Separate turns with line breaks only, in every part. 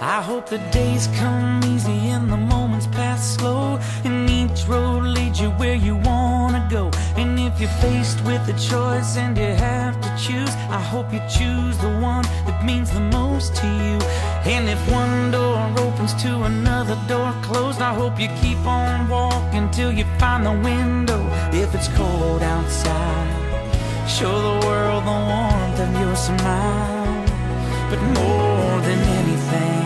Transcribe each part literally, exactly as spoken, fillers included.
I hope the days come easy and the moments pass slow, and each road leads you where you wanna go. And if you're faced with a choice and you have to choose, I hope you choose the one that means the most to you. And if one door opens to another door closed, I hope you keep on walking till you find the window. If it's cold outside, show the world the warmth of your smile. But more than anything,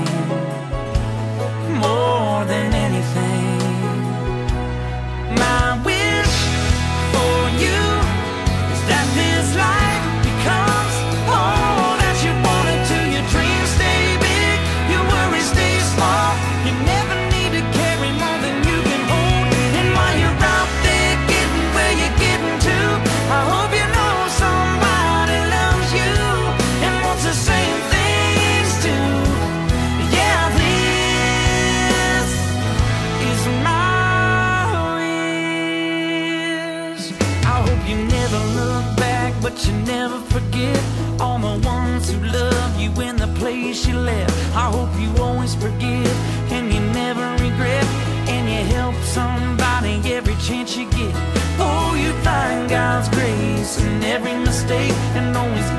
more than anything, my wish for you is that this life becomes all that you want it to. Your dreams stay big, your worries stay small. You never need to carry more than you can hold. And while you're out there getting where you're getting to, I hope you know somebody loves you and wants the same things too. Yeah, this is my wish. I hope you never look back, but you never forget all the ones who love you in the place you left. I hope you always forgive and you never regret, and you help somebody every chance you get. Oh, you find God's grace in every mistake and always